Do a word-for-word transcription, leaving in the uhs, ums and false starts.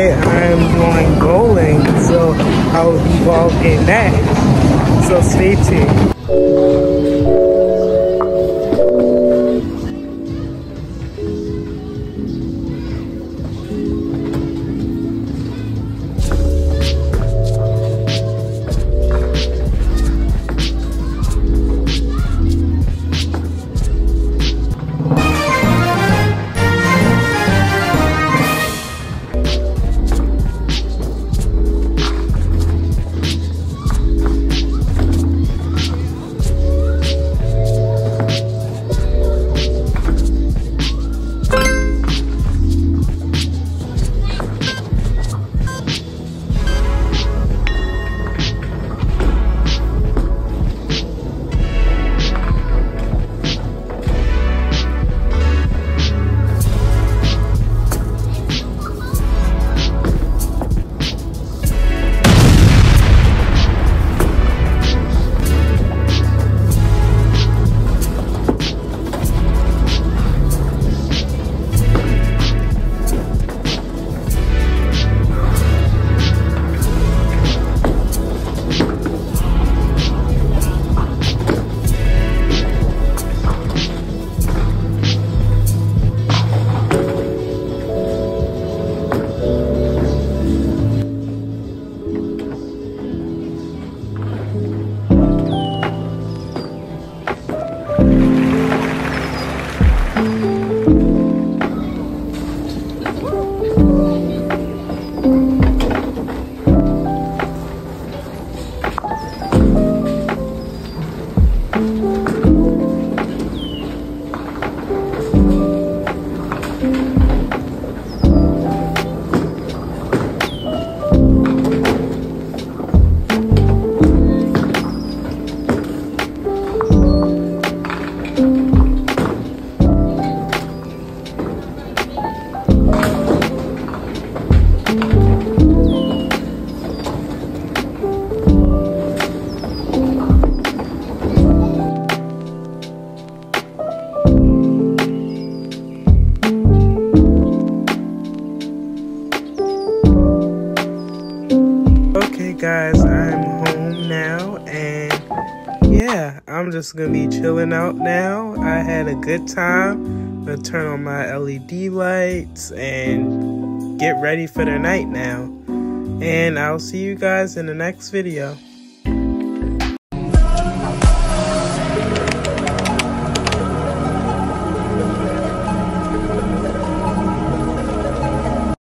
tonight I'm going bowling, so I'll be involved in that. So stay tuned. Guys, I'm home now, and yeah, I'm just gonna be chilling out now. I had a good time. I'm gonna turn on my L E D lights and get ready for the night now, and I'll see you guys in the next video.